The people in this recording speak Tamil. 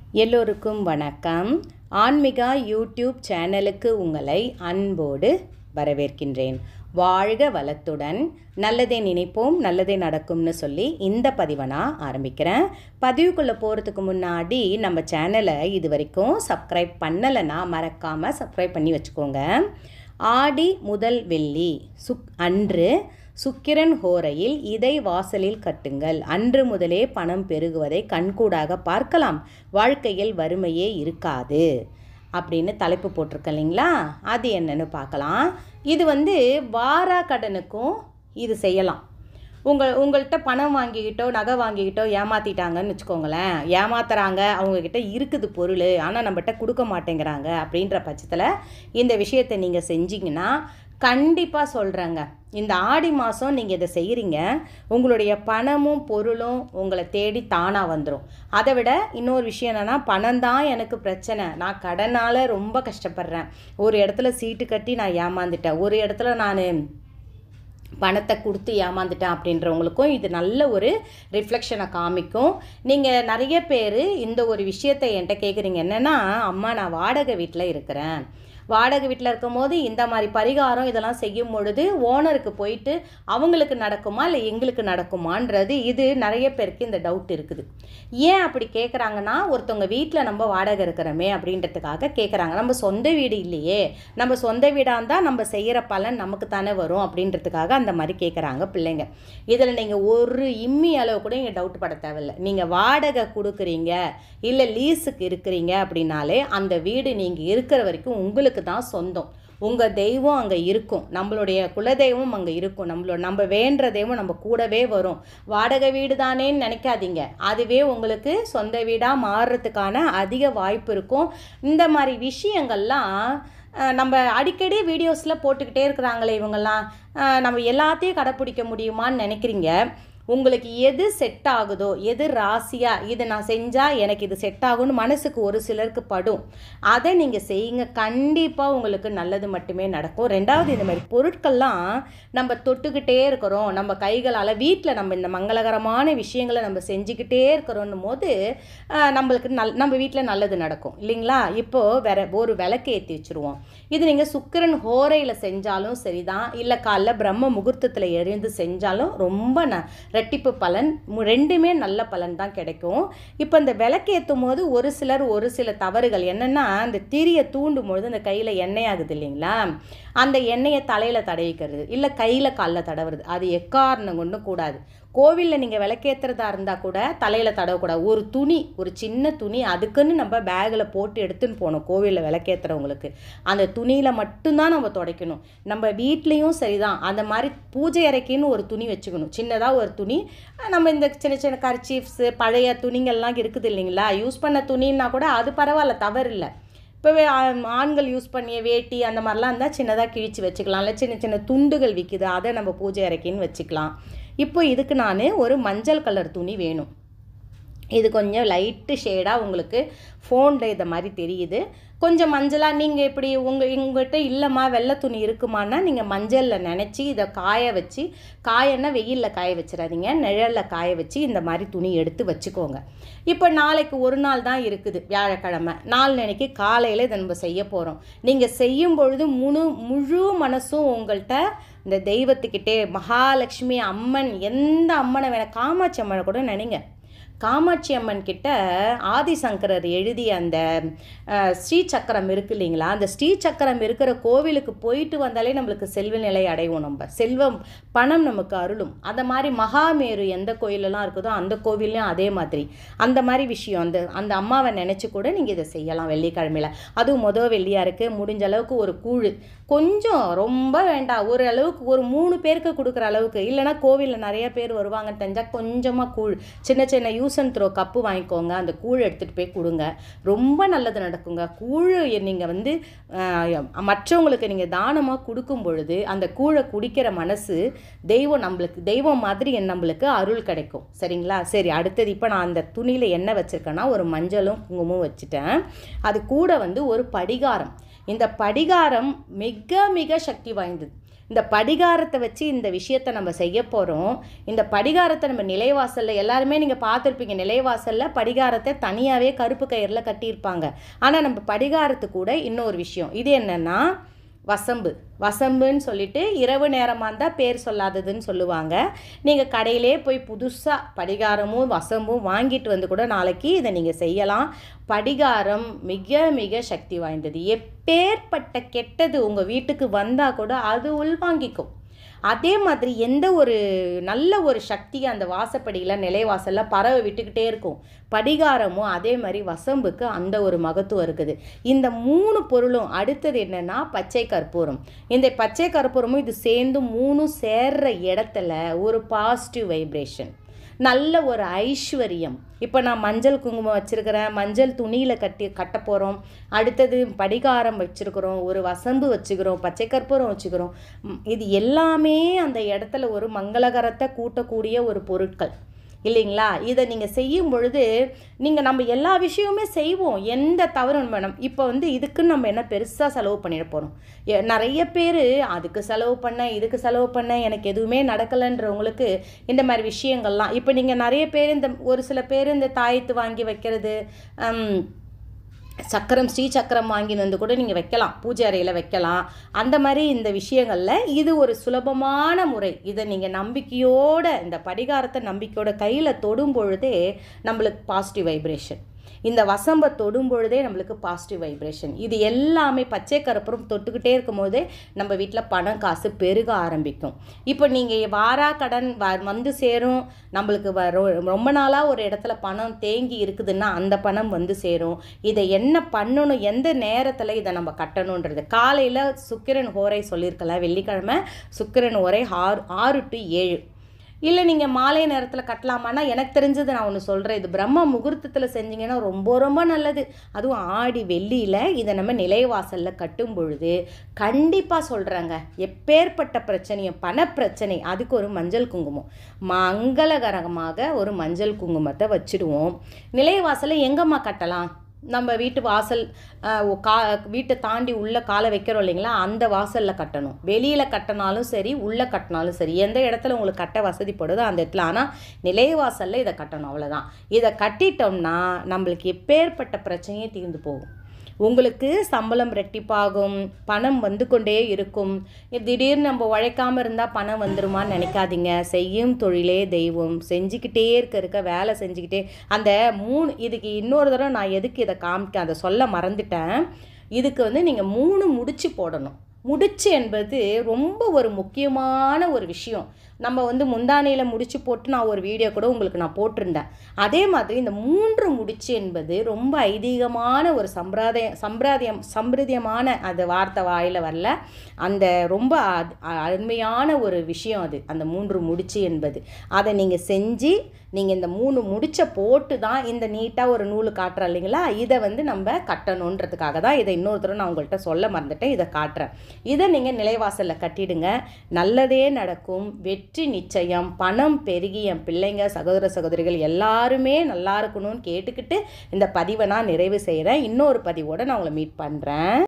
எல்லோருக்கும் வணக்கம். ஆன்மிகா யூடியூப் சேனலுக்கு உங்களை அன்போடு வரவேற்கின்றேன். வாழ்க வளத்துடன், நல்லதே நினைப்போம் நல்லதே நடக்கும்னு சொல்லி இந்த பதிவை நான் ஆரம்பிக்கிறேன். பதிவுக்குள்ளே போகிறதுக்கு முன்னாடி நம்ம சேனலை இது வரைக்கும் சப்ஸ்கிரைப் பண்ணலைன்னா மறக்காமல் சப்ஸ்கிரைப் பண்ணி வச்சுக்கோங்க. ஆடி முதல் வெள்ளி அன்று சுக்கிரன் ஹோரையில் இதை வாசலில் கட்டுங்கள். அன்று முதலே பணம் பெருகுவதை கண்கூடாக பார்க்கலாம். வாழ்க்கையில் வறுமையே இருக்காது அப்படின்னு தலைப்பு போட்டிருக்க இல்லைங்களா? அது என்னன்னு பார்க்கலாம். இது வாரா கடனுக்கும் இது செய்யலாம். உங்கள்கிட்ட பணம் வாங்கிக்கிட்டோ நகை வாங்கிக்கிட்டோ ஏமாற்றிட்டாங்கன்னு வச்சுக்கோங்களேன். ஏமாத்துறாங்க, அவங்கக்கிட்ட இருக்குது பொருள், ஆனால் நம்மகிட்ட கொடுக்க மாட்டேங்கிறாங்க. அப்படின்ற பட்சத்தில் இந்த விஷயத்தை நீங்கள் செஞ்சிங்கன்னா கண்டிப்பாக சொல்கிறேங்க, இந்த ஆடி மாதம் நீங்கள் இதை செய்கிறீங்க, உங்களுடைய பணமும் பொருளும் உங்களை தேடி தானாக வந்துடும். அதை விட இன்னொரு விஷயம் என்னென்னா, பணம் தான் எனக்கு பிரச்சனை, நான் கடனால் ரொம்ப கஷ்டப்படுறேன், ஒரு இடத்துல சீட்டு கட்டி நான் ஏமாந்துட்டேன், ஒரு இடத்துல நான் பணத்தை கொடுத்து ஏமாந்துட்டேன் அப்படின்றவங்களுக்கும் இது நல்ல ஒரு ரிஃப்ளெக்ஷனை காமிக்கும். நீங்கள் நிறைய பேர் இந்த ஒரு விஷயத்தை என்கிட்ட கேட்குறீங்க, என்னென்னா, அம்மா நான் வாடகை வீட்டில் இருக்கிறேன், வாடகை வீட்டில் இருக்கும் போது இந்த மாதிரி பரிகாரம் இதெல்லாம் செய்யும் பொழுது ஓனருக்கு போயிட்டு அவங்களுக்கு நடக்குமா இல்லை எங்களுக்கு நடக்குமான்றது இது நிறைய பேருக்கு இந்த டவுட் இருக்குது. ஏன் அப்படி கேட்குறாங்கன்னா, ஒருத்தவங்க வீட்டில் நம்ம வாடகை இருக்கிறோமே அப்படின்றதுக்காக கேட்குறாங்க. நம்ம சொந்த வீடு இல்லையே, நம்ம சொந்த வீடாக இருந்தால் நம்ம செய்கிற பலன் நமக்கு தானே வரும் அப்படின்றதுக்காக அந்த மாதிரி கேட்குறாங்க பிள்ளைங்க. இதில் நீங்கள் ஒரு இம்மி அளவு கூட நீங்கள் டவுட் பட தேவையில்லை. நீங்கள் வாடகை கொடுக்குறீங்க இல்லை லீஸுக்கு இருக்கிறீங்க அப்படின்னாலே அந்த வீடு நீங்கள் இருக்கிற வரைக்கும் உங்களுக்கு தான் சொந்தம். உங்கள் தெய்வம் அங்கே இருக்கும், நம்மளுடைய குலதெய்வம் அங்கே இருக்கும், நம்ம வேண்டுற தெய்வம் நம்ம கூடவே வரும். வாடகை வீடு தானேன்னு நினைக்காதீங்க, அதுவே உங்களுக்கு சொந்த வீடாக மாறுறதுக்கான அதிக வாய்ப்பு இருக்கும். இந்த மாதிரி விஷயங்கள்லாம் நம்ம அடிக்கடி வீடியோஸில் போட்டுக்கிட்டே இருக்கிறாங்களே இவங்கெல்லாம், நம்ம எல்லாத்தையும் கடைப்பிடிக்க முடியுமான்னு நினைக்கிறீங்க. உங்களுக்கு எது செட் ஆகுதோ, எது ராசியாக இதை நான் செஞ்சால் எனக்கு இது செட் ஆகும்னு மனசுக்கு ஒரு சிலருக்கு படும், அதை நீங்கள் செய்யுங்க. கண்டிப்பாக உங்களுக்கு நல்லது மட்டுமே நடக்கும். ரெண்டாவது, இந்த மாதிரி பொருட்கள்லாம் நம்ம தொட்டுக்கிட்டே இருக்கிறோம், நம்ம கைகளால் வீட்டில் நம்ம இந்த மங்களகரமான விஷயங்களை நம்ம செஞ்சுக்கிட்டே இருக்கிறோன்னும் போது நம்மளுக்கு நம்ம வீட்டில் நல்லது நடக்கும் இல்லைங்களா? இப்போது ஒரு விளக்கு ஏற்றி வச்சுருவோம். இது நீங்கள் சுக்கிரன் ஹோரையில் செஞ்சாலும் சரிதான், இல்லை காலைல பிரம்ம முகூர்த்தத்தில் எழுந்து செஞ்சாலும் ரொம்ப ரெட்டிப்பு பலன், ரெண்டுமே நல்ல பலன் தான் கிடைக்கும். இப்போ இந்த விளக்கு ஏற்றும் போது ஒரு சில தவறுகள் என்னென்னா, இந்த திரியை தூண்டும் பொழுது அந்த கையில் எண்ணெய் ஆகுது இல்லைங்களா, அந்த எண்ணெயை தலையில் தடவிக்கிறது இல்லை கையில் காலில் தடவுறது, அது எக்காரணம் கொண்டும் கூடாது. கோவிலில் நீங்கள் விளக்கேற்றுறதா இருந்தால் கூட தலையில் தடவக்கூடாது. ஒரு துணி, ஒரு சின்ன துணி அதுக்குன்னு நம்ம பேக்கில் போட்டு எடுத்துன்னு போகணும். கோவிலில் விளக்கேற்றுறவங்களுக்கு அந்த துணியில் மட்டும்தான் நம்ம துடைக்கணும். நம்ம வீட்லேயும் சரிதான், அந்த மாதிரி பூஜை அறைக்குன்னு ஒரு துணி வச்சுக்கணும், சின்னதாக ஒரு துணி. நம்ம இந்த சின்ன சின்ன கர்ச்சீஃப்ஸு பழைய துணிங்கள்லாம் இருக்குது இல்லைங்களா, யூஸ் பண்ண துணின்னா கூட அது பரவாயில்ல, தவறு இல்லை. இப்போவே ஆண்கள் யூஸ் பண்ணிய வேட்டி அந்த மாதிரிலாம் இருந்தால் சின்னதாக கிழிச்சு வச்சுக்கலாம், இல்லை சின்ன சின்ன துண்டுகள் விற்கிது, அதை நம்ம பூஜை அறைக்குன்னு வச்சுக்கலாம். இப்போ இதுக்கு நான் ஒரு மஞ்சள் கலர் துணி வேணும். இது கொஞ்சம் லைட்டு ஷேடாக உங்களுக்கு ஃபோனில் இதை மாதிரி தெரியுது, கொஞ்சம் மஞ்சளாக. நீங்கள் இப்படி உங்கள்கிட்ட இல்லைம்மா வெள்ளை துணி இருக்குமான்னா நீங்கள் மஞ்சளில் நினச்சி இதை காய வச்சு, காயன்னா வெயிலில் காய வச்சிடாதீங்க, நிழலில் காய வச்சு இந்த மாதிரி துணி எடுத்து வச்சுக்கோங்க. இப்போ நாளைக்கு ஒரு நாள் தான் இருக்குது, வியாழக்கிழமை, நாளைக்கு காலையில் இதை நம்ம செய்ய போகிறோம். நீங்கள் செய்யும் பொழுது முழு மனசும் உங்கள்கிட்ட இந்த தெய்வத்துக்கிட்டே, மகாலட்சுமி அம்மன், எந்த அம்மனை வேணால், காமாட்சி அம்மனை கூட நினைங்க. காமாட்சி அம்மன் கிட்ட ஆதிசங்கரர் எழுதிய அந்த ஸ்ரீசக்கரம் இருக்கு இல்லைங்களா, அந்த ஸ்ரீசக்கரம் இருக்கிற கோவிலுக்கு போயிட்டு வந்தாலே நம்மளுக்கு செல்வ நிலை அடைவோம், நம்ம செல்வம் பணம் நமக்கு அருளும். அந்த மாதிரி மகாமேரு எந்த கோயிலெல்லாம் இருக்குதோ அந்த கோவிலையும் அதே மாதிரி அந்த மாதிரி விஷயம், அந்த அம்மாவை நினச்சி கூட நீங்கள் இதை செய்யலாம் வெள்ளிக்கிழமையில். அதுவும் வெள்ளியாக இருக்குது, முடிஞ்ச அளவுக்கு ஒரு கூழ், கொஞ்சம் ரொம்ப வேண்டாம், ஒரு அளவுக்கு ஒரு 3 பேருக்கு கொடுக்குற அளவுக்கு, இல்லைனா கோவிலில் நிறைய பேர் வருவாங்கன்னு தெரிஞ்சால் கொஞ்சமாக கூழ், சின்ன சின்ன யூஸ் அண்ட் த்ரோ கப்பு வாங்கிக்கோங்க, அந்த கூழ் எடுத்துகிட்டு போய் கொடுங்க, ரொம்ப நல்லது நடக்குங்க. கூழ் நீங்கள் மற்றவங்களுக்கு நீங்கள் தானமாக கொடுக்கும் பொழுது அந்த கூழை குடிக்கிற மனசு தெய்வம் மாதிரி நம்மளுக்கு அருள் கிடைக்கும். சரிங்களா? சரி, அடுத்தது இப்போ நான் அந்த துணியில் என்ன வச்சுருக்கேன்னா, ஒரு மஞ்சளும் குங்குமம் வச்சுட்டேன். அது கூட ஒரு படிகாரம். இந்த படிகாரம் மிக மிக சக்தி வாய்ந்தது. இந்த படிகாரத்தை வச்சு இந்த விஷயத்தை நம்ம செய்ய போகிறோம். இந்த படிகாரத்தை நம்ம நிலைவாசலில் எல்லாருமே நீங்கள் பார்த்துருப்பீங்க. நிலைவாசலில் படிகாரத்தை தனியாகவே கருப்பு கயிறில் கட்டியிருப்பாங்க. ஆனால் நம்ம படிகாரத்து கூட இன்னொரு விஷயம், இது என்னென்னா வசம்புன்னு சொல்லிட்டு இரவு நேரமாக இருந்தால் பேர் சொல்லாததுன்னு சொல்லுவாங்க. நீங்கள் கடையிலே போய் புதுசாக படிகாரமும் வசம்பும் வாங்கிட்டு வந்து கூட நாளைக்கு இதை நீங்கள் செய்யலாம். படிகாரம் மிக மிக சக்தி வாய்ந்தது. எப்பேற்பட்ட கெட்டது உங்கள் வீட்டுக்கு வந்தால் கூட அது உள்வாங்கிக்கும். அதே மாதிரி எந்த ஒரு நல்ல ஒரு சக்தியை அந்த வாசப்படியில் நிலைவாசலில் பறவை விட்டுக்கிட்டே இருக்கும். படிகாரமும் அதே மாதிரி வசம்புக்கு அந்த ஒரு மகத்துவம் இருக்குது. இந்த 3 பொருளும் அடுத்தது என்னென்னா பச்சை கற்பூரம். இந்த பச்சை கற்பூரமும் இது சேர்ந்து 3 சேர்ற இடத்துல ஒரு பாசிட்டிவ் வைப்ரேஷன், நல்ல ஒரு ஐஸ்வர்யம். இப்போ நான் மஞ்சள் குங்குமம் வச்சுருக்கிறேன், மஞ்சள் துணியில் கட்ட போகிறோம். அடுத்தது படிகாரம் வச்சுருக்கிறோம், ஒரு வசம்பு வச்சுக்கிறோம், பச்சை கற்பூரம் வச்சுக்கிறோம். இது எல்லாமே அந்த இடத்துல ஒரு மங்களகரத்தை கூட்டக்கூடிய ஒரு பொருட்கள் இல்லைங்களா? இதை நீங்கள் செய்யும் பொழுது நம்ம எல்லா விஷயமுமே செய்வோம், எந்த தவறும் வேணும். இப்போ இதுக்குன்னு நம்ம என்ன பெருசாக செலவு பண்ணிட போகிறோம்? நிறைய பேர் அதுக்கு செலவு பண்ண இதுக்கு செலவு பண்ண எனக்கு எதுவுமே நடக்கலைன்றவங்களுக்கு இந்த மாதிரி விஷயங்கள்லாம் இப்போ நீங்கள் நிறைய பேர் ஒரு சில பேர் இந்த தாயத்து வாங்கி வைக்கிறது, சக்கரம் ஸ்ரீ சக்கரம் வாங்கின்னு வந்து கூட நீங்கள் வைக்கலாம், பூஜை அறையில் வைக்கலாம். அந்த மாதிரி இந்த விஷயங்களில் இது ஒரு சுலபமான முறை. இதை நீங்கள் நம்பிக்கையோட இந்த படிகாரத்தை நம்பிக்கையோட கையில் தொடும் பொழுதே நம்மளுக்கு பாசிட்டிவ் வைப்ரேஷன், இந்த வசம்பை தொடும் பொழுதே நம்மளுக்கு பாசிட்டிவ் வைப்ரேஷன். இது எல்லாமே பச்சை கற்பூரம் தொட்டுக்கிட்டே இருக்கும் போதே நம்ம வீட்டில் பணம் காசு பெருக ஆரம்பிக்கும். இப்போ நீங்கள் வாரா கடன் வந்து சேரும். நம்மளுக்கு ரொம்ப நாளாக ஒரு இடத்துல பணம் தேங்கி இருக்குதுன்னா அந்த பணம் வந்து சேரும். இதை என்ன பண்ணணும், எந்த நேரத்தில் இதை நம்ம கட்டணுன்றது. காலையில் சுக்கிரன் ஹோரை சொல்லியிருக்கலாம், வெள்ளிக்கிழமை சுக்கிரன் ஹோரை 6 to 7. இல்லை நீங்கள் மாலை நேரத்தில் கட்டலாமான்னா எனக்கு தெரிஞ்சது நான் ஒன்று சொல்கிறேன். இது பிரம்ம முகூர்த்தத்தில் செஞ்சிங்கன்னா ரொம்ப ரொம்ப நல்லது. அதுவும் ஆடி வெள்ளியில் இதை நம்ம நிலைவாசலில் கட்டும் பொழுது கண்டிப்பாக சொல்கிறாங்க, எப்பேற்பட்ட பிரச்சனையும் பணப்பிரச்சனை அதுக்கு ஒரு மஞ்சள் குங்குமம், மங்களகரமாக ஒரு மஞ்சள் குங்குமத்தை வச்சுடுவோம். நிலைவாசலில் எங்கம்மா கட்டலாம்? நம்ம வீட்டு வாசல் வீட்டை தாண்டி உள்ளே காலை வைக்கிறோம் இல்லைங்களா, அந்த வாசலில் கட்டணும். வெளியில் கட்டினாலும் சரி, உள்ளே கட்டினாலும் சரி, எந்த இடத்துல உங்களுக்கு கட்ட வசதிப்படுதோ அந்த இடத்துல. ஆனால் நிலைவாசலில் இதை கட்டணும், அவ்வளோதான். இதை கட்டிட்டோம்னா நம்மளுக்கு எப்பேற்பட்ட பிரச்சனையே தீர்ந்து போகும். உங்களுக்கு சம்பளம் ரெட்டிப்பாகும், பணம் வந்து கொண்டே இருக்கும். திடீர்னு நம்ம உழைக்காமல் இருந்தால் பணம் வந்துருமான்னு நினைக்காதீங்க. செய்யும் தொழிலே தெய்வம். செஞ்சுக்கிட்டே இருக்க வேலை செஞ்சுக்கிட்டே அந்த 3 இதுக்கு இன்னொரு தடவை நான் எதுக்கு இதை அதை சொல்ல மறந்துட்டேன். இதுக்கு நீங்கள் 3 முடிச்சு போடணும். முடிச்சு என்பது ரொம்ப ஒரு முக்கியமான ஒரு விஷயம். நம்ம முந்தானையில் முடிச்சு போட்டு நான் ஒரு வீடியோ கூட உங்களுக்கு நான் போட்டிருந்தேன். அதே மாதிரி இந்த 3 முடிச்சு என்பது ரொம்ப ஐதீகமான ஒரு சம்பிரதியமான அது வார்த்தை வாயில் வரல, அந்த ரொம்ப அருமையான ஒரு விஷயம் அது, அந்த 3 முடிச்சு என்பது. அதை நீங்கள் செஞ்சு நீங்கள் இந்த 3 முடிச்ச போட்டு தான் இந்த நீட்டாக ஒரு நூல் காட்டுறோம் இல்லைங்களா, இதை நம்ம கட்டணுன்றதுக்காக தான் இதை இன்னொரு தடவை நான் உங்கள்கிட்ட சொல்ல மறந்துட்டேன். இதை காட்டுறேன். இதை நீங்கள் நிலைவாசலில் கட்டிடுங்க, நல்லதே நடக்கும், வெற்றி நிச்சயம், பணம் பெருகி என் பிள்ளைங்க சகோதர சகோதரிகள் எல்லாருமே நல்லா இருக்கணும்னு கேட்டுக்கிட்டு இந்த பதிவை நான் நிறைவு செய்கிறேன். இன்னொரு பதிவோடு நான் உங்களை மீட் பண்ணுறேன்.